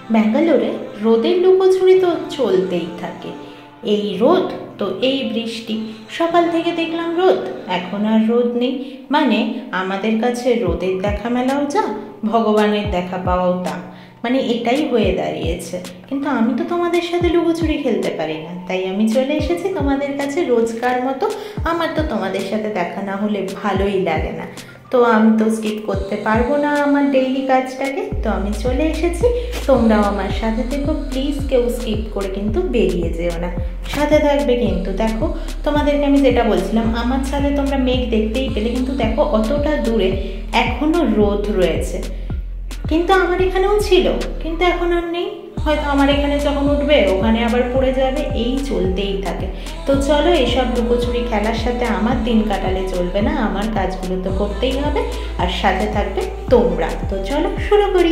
ব্যাঙ্গালোরে রোদের লুকোচুরি তো চলতেই থাকে। এই রোদ তো এই বৃষ্টি, সকাল থেকে দেখলাম রোদ, এখন আর রোদ নেই। মানে আমাদের কাছে রোদের দেখা মেলাও যা, ভগবানের দেখা পাওয়াও তা, মানে এটাই হয়ে দাঁড়িয়েছে। কিন্তু আমি তো তোমাদের সাথে লুকোচুরি খেলতে পারি না, তাই আমি চলে এসেছি তোমাদের কাছে রোজকার মতো। আমার তো তোমাদের সাথে দেখা না হলে ভালোই লাগে না, তো আমি তো স্কিপ করতে পারবো না আমার ডেইলি কাজটাকে, তো আমি চলে এসেছি। তোমরাও আমার সাথে থেকো প্লিজ, কেউ স্কিপ করে কিন্তু বেরিয়ে যেও না, সাথে থাকবে কিন্তু। দেখো তোমাদেরকে আমি যেটা বলছিলাম, আমার সাথে তোমরা মেঘ দেখতেই পেলে, কিন্তু দেখো অতটা দূরে এখনো রোদ রয়েছে, কিন্তু আমার এখানেও ছিল, কিন্তু এখন আর নেই। হয়তো আমার এখানে যখন উঠবে ওখানে আবার পড়ে যাবে, এই চলতেই থাকে। তো চলো, এসব লুকোচুরি খেলার সাথে আমার দিন কাটালে চলবে না, আমার কাজগুলো তো করতেই হবে, আর সাথে থাকবে তোমরা। তো চলো শুরু করি।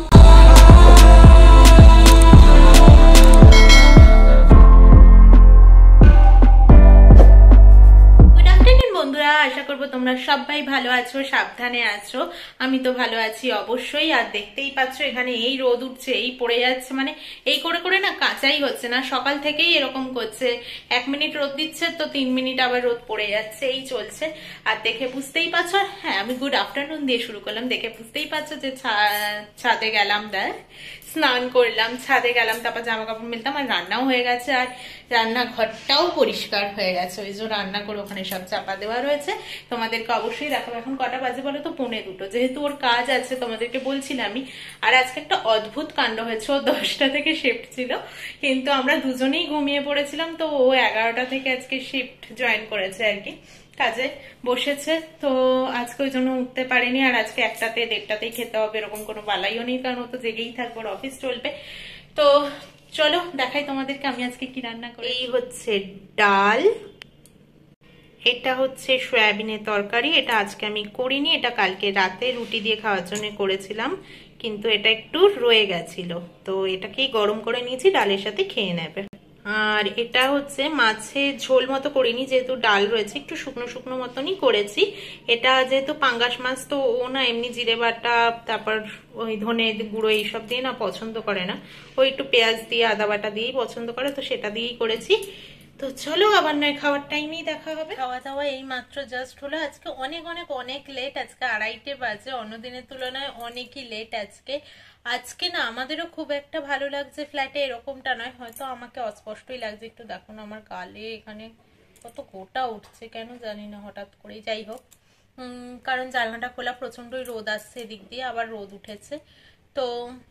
বন্ধুরা, আশা করবো তোমরা সবাই ভালো আছো, সাবধানে আছো। আমি তো ভালো আছি অবশ্যই। আর দেখতেই পাচ্ছ এখানে এই রোদ উঠছে, এই পড়ে যাচ্ছে, মানে এই করে করে না কাঁচাই হচ্ছে না, সকাল থেকেই এরকম করছে। 1 মিনিট রোদ দিচ্ছে তো 3 মিনিট আবার রোদ পড়ে যাচ্ছে, এই চলছে। আর দেখে বুঝতেই পারছো, হ্যাঁ আমি গুড আফটারনুন দিয়ে শুরু করলাম, দেখে বুঝতেই পারছো যে ছাদে গেলাম, স্নান করলাম, ছাদে গেলাম, তারপর জামা কাপড় মেলতাম, আর রান্নাও হয়ে গেছে, আর রান্নাঘরটাও পরিষ্কার হয়ে গেছে। ওই যে রান্না করে ওখানে সব চাপা দেওয়া রয়েছে। তোমাদেরকে অবশ্যই দেখাবো। এখন কটা বাজে বলো তো? 1:45, যেহেতু ওর কাজ আছে তোমাদেরকে বলছিলামই। আর আজকে একটা অদ্ভুত কাণ্ড হয়েছে, ও 10টা থেকে শিফট ছিল, কিন্তু আমরা দুজনেই ঘুমিয়ে পড়েছিলাম, তো ও 11টা থেকে আজকে শিফট জয়েন করেছে আর কি, কাজে বসেছে। তো আজকে ওই জন্য উঠতে পারেনি, আর আজকে 1টাতে 1:30টাতেই খেতে হবে, এরকম কোনো বালাইও নেই, কারণ ও তো জেগেই থাকবো, অফিস চলবে। তো চলো দেখাই তোমাদেরকে আমি আজকে কি রান্না করি। এই হচ্ছে ডাল, এটা হচ্ছে সয়াবিনের তরকারি, এটা আজকে আমি করিনি, এটা কালকে রাতে রুটি দিয়ে খাওয়ার জন্য করেছিলাম, কিন্তু এটা একটু রয়ে গেছিল, তো এটাকেই গরম করে নিয়েছি, ডালের সাথে খেয়ে নেবে। আর এটা হচ্ছে মাছের ঝোল মতো করিনি, যেহেতু ডাল রয়েছে, একটু শুকনো শুকনো মতনই করেছি। এটা যেহেতু পাঙ্গাস মাছ, তো ও না এমনি জিরে বাটা, তারপর ওই ধনে গুঁড়ো এইসব দিয়ে না পছন্দ করে না, ওই একটু পেঁয়াজ দিয়ে আদা বাটা দিয়েই পছন্দ করে, তো সেটা দিয়েই করেছি। তো চলো আবার নয় খাওয়ার টাইমেই দেখা হবে। খাওয়া দাওয়া এই মাত্র জাস্ট হলো। আজকে অনেক অনেক অনেক লেট, আজকে 2:30 বাজে, অন্যদিনের তুলনায় অনেকই লেট আজকে। আজকে না আমাদেরও খুব একটা ভালো লাগছে ফ্ল্যাটে, এরকমটা নয়, হয়তো আমাকে অস্পষ্টই লাগছে। একটু দেখো না আমার গালে এখানে কত গোটা উঠছে, কেন জানি না, হঠাৎ করেই। যাই হোক, কারণ জানলাটা খোলা, প্রচন্ডই রোদ আসছে এদিক দিয়ে, আবার রোদ উঠেছে। তো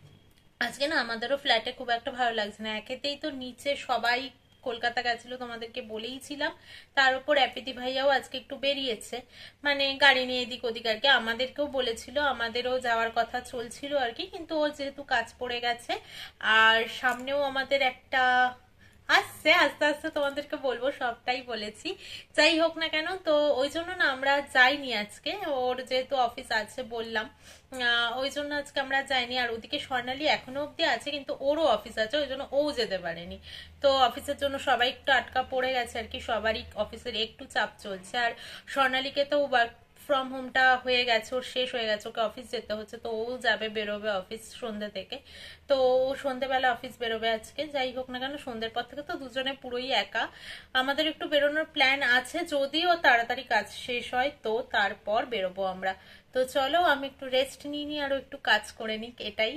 আজকে না আমাদেরও ফ্ল্যাটে খুব একটা ভালো লাগছে না। একেতেই তো নিচে সবাই কলকাতা গেছিল, তোমাদেরকে বলেইছিলাম, তার উপর অ্যাপিতি ভাইয়াও আজকে একটু বেরিয়েছে, মানে গাড়ি নিয়ে এদিক ওদিক আর কি। আমাদেরকেও বলেছিল, আমাদেরও যাওয়ার কথা চলছিল আর কি, কিন্তু ও যেহেতু কাজ পড়ে গেছে, আর সামনেও আমাদের একটা আসছে, আস্তে আস্তে তোমাদেরকে বলবো, সবটাই বলেছি। যাই হোক না কেন, তো ওই জন্য না আমরা যাইনি আজকে, ওর যেহেতু অফিস আছে বললাম, ওই জন্য আজকে আমরা যাইনি। আর ওদিকে স্বর্ণালী এখনো অব্দি আছে, কিন্তু ওরও অফিস আছে, ওই জন্য ও যেতে পারেনি। তো অফিসের জন্য সবাই একটু আটকা পড়ে গেছে আর কি, সবারই অফিসের একটু চাপ চলছে। আর স্বর্ণালীকে তো ওয়ার্ক ফ্রম হোমটা হয়ে গেছে, ওর শেষ হয়ে গেছে, ওকে অফিস যেতে হচ্ছে, তো ও যাবে, বেরোবে অফিস সন্ধ্যে থেকে, তো সন্ধ্যেবেলা অফিস বেরোবে আজকে। যাই হোক না কেন, সন্ধ্যের পর থেকে তো দুজনে পুরোই একা। আমাদের একটু বেরোনোর প্ল্যান আছে, যদিও তাড়াতাড়ি কাজ শেষ হয়, তো তারপর বেরোবো আমরা। তো চলো আমি একটু রেস্ট নিয়ে নিই, আরো একটু কাজ করে নিই, এটাই।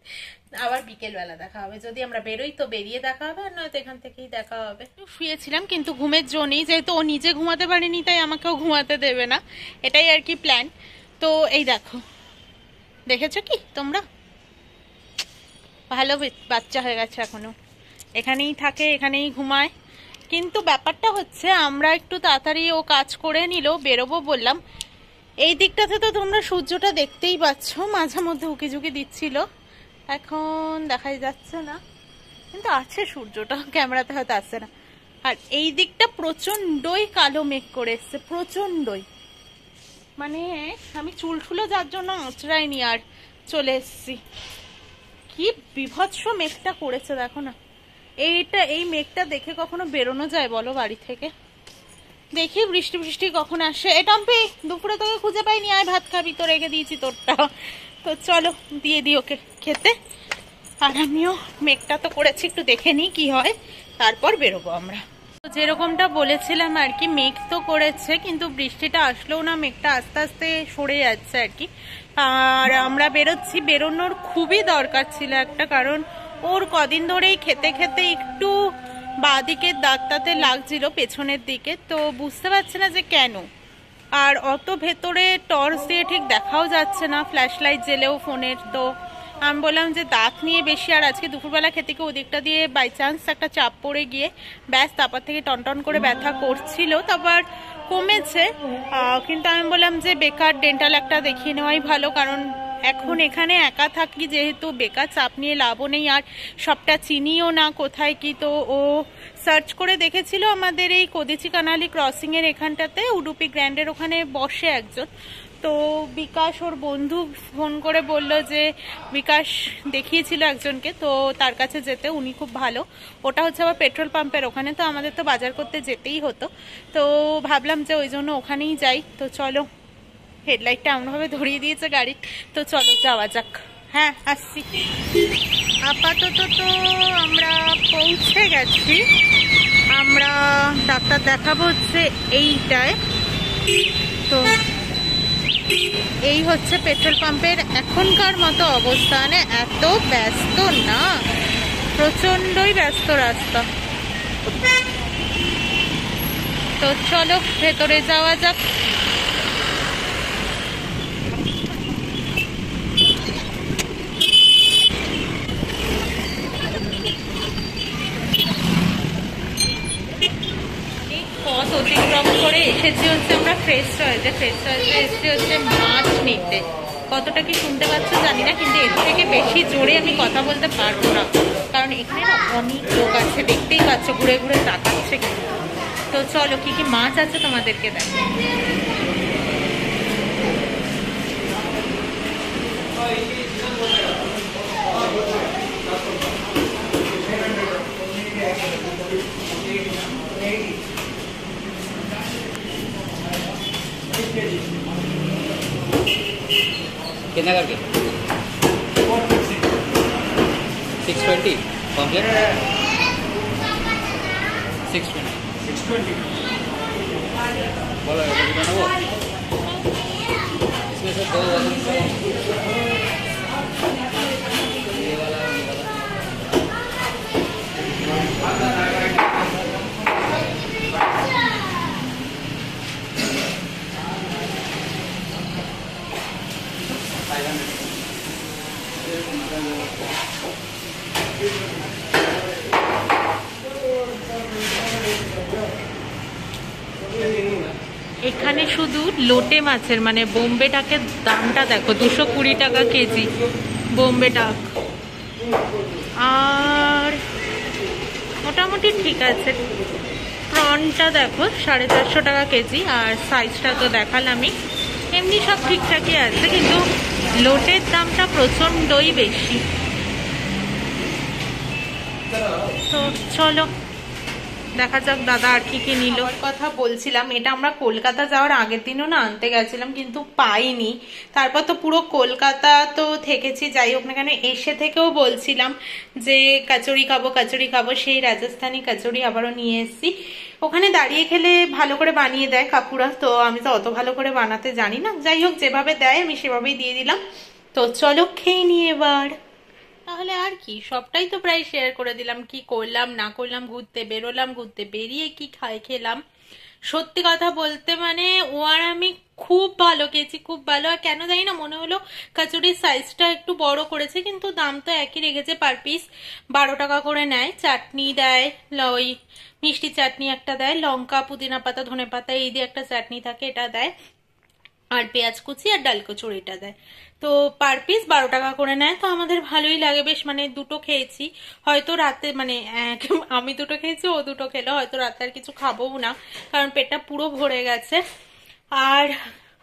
আবার বিকেলবেলা দেখা হবে, যদি আমরা বেরোই তো বেরিয়ে দেখা হবে, আর নয়তো এখান থেকেই দেখা হবে। শুয়েছিলাম, কিন্তু ঘুমের জো নেই, যেহেতু ও নিজে ঘুমাতে পারেনি, তাই আমাকেও ঘুমাতে দেবে না, এটাই আর কি প্ল্যান। তো এই দেখো, দেখেছো কি তোমরা, ভালো বাচ্চা হয়ে গেছে, এখনো এখানেই থাকে, এখানেই ঘুমায়। কিন্তু ব্যাপারটা হচ্ছে, আমরা একটু তাড়াতাড়ি ও কাজ করে নিল, বেরোবো বললাম। এই দিকটাতে তো তোমরা সূর্যটা দেখতেই পাচ্ছ, মাঝে মধ্যে উকি ঝুঁকি দিচ্ছিল, এখন দেখাই যাচ্ছে না, কিন্তু আছে সূর্যটা, ক্যামেরাতে হয়তো আসছে না। আর এই দিকটা প্রচন্ডই কালো মেঘ করে এসছে, প্রচন্ডই, মানে আমি চুল ঠুলো যার জন্য আঁচড়াইনি, আর চলে এসছি। কি বিভৎস মেঘটা করেছে দেখো না। এই মেঘটা দেখে কখনো বেরোনো যায় বলো বাড়ি থেকে? দেখি বৃষ্টি বৃষ্টি কখন আসে। টম্পি, দুপুরে তোকে খুঁজে পাইনি, আয় ভাত খাবি, তো রেখে দিয়েছি তোরটা। তো চলো দিয়ে দিই ওকে খেতে। আর আমিও মেঘটা তো করেছি, একটু দেখে নিই কি হয়, তারপর বেরোবো আমরা। যেরকমটা বলেছিলাম আর কি, মেঘ তো করেছে কিন্তু বৃষ্টিটা আসলেও না, মেঘটা আস্তে আস্তে সরে যাচ্ছে আর কি। আর আমরা বেরোচ্ছি, বেরোনোর খুবই দরকার ছিল একটা, কারণ ওর কদিন ধরেই খেতে খেতে একটু বাঁদিকের দাঁতটাতে লাগছিল পেছনের দিকে, তো বুঝতে পারছি না যে কেন। আর অত ভেতরে টর্চ দিয়ে ঠিক দেখাও যাচ্ছে না, ফ্ল্যাশ লাইট জেলেও ফোনের। তো আমি বললাম যে দাঁত নিয়ে বেশি, আর আজকে দুপুরবেলা খেতে গিয়ে ওদিকটা দিয়ে বাই চান্স একটা চাপ পড়ে গিয়ে ব্যাস তারপর থেকে টনটন করে ব্যথা করছিল, তারপর কমেছে। কিন্তু আমি বললাম যে বেকার ডেন্টাল একটা দেখিয়ে নেওয়াই ভালো, কারণ এখন এখানে একা থাকি যেহেতু, বেকার চাপ নিয়ে লাভও নেই, আর সবটা চিনিও না কোথায় কি। তো ও সার্চ করে দেখেছিল আমাদের এই কদিচি কানালি ক্রসিং এর এখানটাতে, উডুপি গ্র্যান্ডের ওখানে বসে একজন। তো বিকাশ ওর বন্ধু ফোন করে বলল যে বিকাশ দেখিয়েছিল একজনকে, তো তার কাছে যেতে, উনি খুব ভালো। ওটা হচ্ছে আবার পেট্রোল পাম্পের ওখানে, তো আমাদের তো বাজার করতে যেতেই হতো, তো ভাবলাম যে ওই জন্য ওখানেই যাই। তো চলো, হেডলাইটটা এমনভাবে ধরিয়ে দিয়েছে গাড়ি, তো চলো যাওয়া যাক। হ্যাঁ আসছি। আপাতত তো আমরা পৌঁছে গেছি, আমরা ডাক্তার দেখাবো হচ্ছে এইটায়। তো এই হচ্ছে পেট্রোল পাম্পের এখনকার মতো অবস্থা, মানে এত ব্যস্ত না, প্রচন্ডই ব্যস্ত রাস্তা। তো চলো ভেতরে যাওয়া যাক। পথ অতিক্রম করে এসেছি হচ্ছে আমরা ফ্রেশ চয়েসে। ফ্রেশ চয়েসে এসেছি হচ্ছে মাছ নিতে। কতটা কি শুনতে পাচ্ছ জানি না, কিন্তু এর থেকে বেশি জোরে আমি কথা বলতে পারবো না, কারণ এখানে না অনেক লোক আছে, দেখতেই পাচ্ছ ঘুরে ঘুরে তাকাচ্ছে কিন্তু। তো চলো কি কি মাছ আছে তোমাদেরকে দেখো। कितना करके 620 कॉम्प्लेट 620 बोलो कितना वो इसमें से दो ये वाला এখানে শুধু লোটে মাছের মানে বোম্বে ডাকের দামটা দেখো, 220 টাকা কেজি বোম্বে ডাক। আর মোটামুটি ঠিক আছে, প্রনটা দেখো 450 টাকা কেজি, আর সাইজটা তো দেখালামই, এমনি সব ঠিকঠাকই আছে, কিন্তু লোটের দামটা প্রচণ্ডই বেশি। তো চলো দেখা যাক দাদা আর কি কি নিল। কথা বলছিলাম, এটা আমরা কলকাতা যাওয়ার আগের দিনও না আনতে গেছিলাম, কিন্তু পাইনি। তারপর তো পুরো কলকাতা তো থেকেছি, যাই হোক না কেন এসে থেকেও বলছিলাম যে কচুরি খাবো কচুরি খাবো, সেই রাজস্থানি কচুরি আবারও নিয়ে এসেছি। ওখানে দাঁড়িয়ে খেলে ভালো করে বানিয়ে দেয় কাকুরা, তো আমি তো অত ভালো করে বানাতে জানি না, যাই হোক যেভাবে দেয় আমি সেভাবেই দিয়ে দিলাম। তো চলো খেয়ে নিয়ে এবার। তাহলে আর কি, সবটাই তো প্রায় শেয়ার করে দিলাম, কি করলাম না করলাম, ঘুরতে বেরোলাম, ঘুরতে বেরিয়ে কি খেলাম। সত্যি কথা বলতে মানে ও আর আমি খুব ভালো খেয়েছি, খুব ভালো। আর কেন জানি না মনে হলো কচুরির সাইজটা একটু বড় করেছে, কিন্তু দাম তো একই রেখেছে, পার পিস 12 টাকা করে নেয়। চাটনি দেয়, ওই মিষ্টি চাটনি একটা দেয়, লঙ্কা পুদিনা পাতা ধনে পাতা এই দিয়ে একটা চাটনি থাকে, এটা দেয়, আর পেঁয়াজ কুচি আর ডাল কচুরিটা দেয়। তো পার পিস 12 টাকা করে নেয়। তো আমাদের ভালোই লাগে বেশ, মানে দুটো খেয়েছি, হয়তো রাতে মানে আমি দুটো খেয়েছি, ও দুটো খেলো, হয়তো রাতে আর কিছু খাবো না, কারণ পেটটা পুরো ভরে গেছে। আর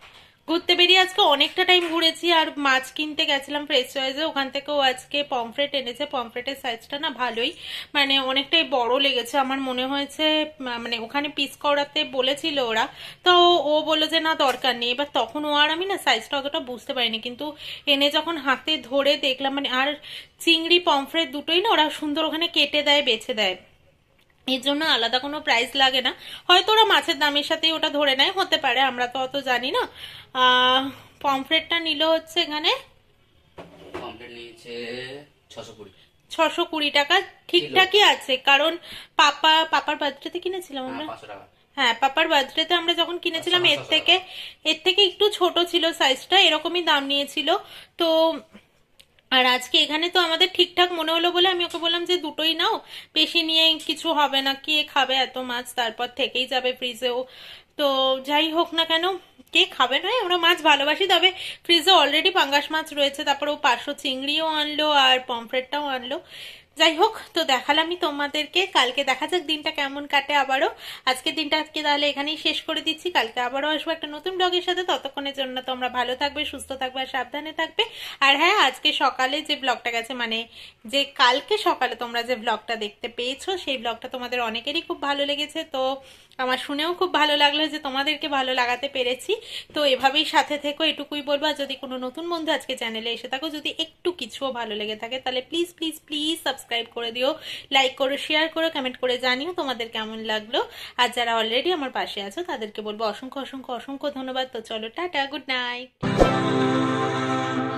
ঘুরতে বেরিয়ে আজকে অনেকটা টাইম ঘুরেছি, আর মাছ কিনতে গেছিলাম ফ্রেশ চয়েসে, ওখান থেকেও আজকে পমফ্রেট এনেছে। পমফ্রেটের সাইজটা না ভালোই, মানে অনেকটাই বড় লেগেছে আমার মনে হয়েছে। মানে ওখানে পিস করাতে বলেছিল ওরা, তো ও বললো যে না দরকার নেই। এবার তখন ও আর আমি না সাইজটা অতটা বুঝতে পারিনি, কিন্তু এনে যখন হাতে ধরে দেখলাম মানে, আর চিংড়ি পমফ্রেট দুটোই না ওরা সুন্দর ওখানে কেটে দেয়, বেছে দেয়, এর জন্য আলাদা কোনো প্রাইস লাগে না। হয়তো ওরা মাছের দামের সাথেই ওটা ধরে নেয়, হতে পারে, আমরা তো অত জানি না। পমফ্রেটটা নিল হচ্ছে এখানে পমফ্রেট নিয়েছে 620। 620 টাকা, ঠিকঠাকই আছে, কারণ পাপার বার্থডেতে কিনেছিলাম আমরা। 500 টাকা। হ্যাঁ, পাপার বার্থডেতে আমরা যখন কিনেছিলাম এর থেকে একটু ছোট ছিল সাইজটা, এরকমই দাম নিয়েছিল। তো আর আজকে এখানে তো আমাদের ঠিকঠাক মনে হলো বলে আমি ওকে বললাম যে দুটোই নাও, বেশি নিয়ে কিছু হবে না, কে খাবে এত মাছ, তারপর থেকেই যাবে ফ্রিজেও। তো যাই হোক না কেন, কে খাবে নয়, আমরা মাছ ভালোবাসি, তবে ফ্রিজে অলরেডি পাঙ্গাস মাছ রয়েছে, তারপর ও 500 চিংড়িও আনলো আর পমফ্রেটটাও আনলো। যাই হোক, তো দেখালামই তোমাদেরকে, কালকে দেখা যাক দিনটা কেমন কাটে আবারও। আজকের দিনটা তাহলে এখানেই শেষ করে দিচ্ছি, কালকে আবারও আসবো একটা নতুন ব্লগের সাথে। ততক্ষণের জন্য তোমরা ভালো থাকবে, সুস্থ থাকবে আর সাবধানে থাকবে। আর হ্যাঁ, আজকে সকালে যে ব্লগটা গেছে, মানে যে কালকে সকালে তোমরা যে ব্লগটা দেখতে পেয়েছো, সেই ব্লগটা তোমাদের অনেকেরই খুব ভালো লেগেছে। তো আমার শুনেও খুব ভালো লাগলো যে তোমাদেরকে ভালো লাগাতে পেরেছি। তো এভাবেই সাথে থেকো, এটুকুই বলবো। আর যদি কোনো নতুন বন্ধু আজকে চ্যানেলে এসে থাকো, যদি একটু কিছুও ভালো লেগে থাকে, তাহলে প্লিজ প্লিজ প্লিজ সাবস্ক্রাইব করে দিও, লাইক করো, শেয়ার করো, কমেন্ট করে জানিও তোমাদের কেমন লাগলো। আর যারা অলরেডি আমার পাশে আছো তাদেরকে বলবো অসংখ্য অসংখ্য অসংখ্য ধন্যবাদ। তো চলো, টাটা, গুড নাইট।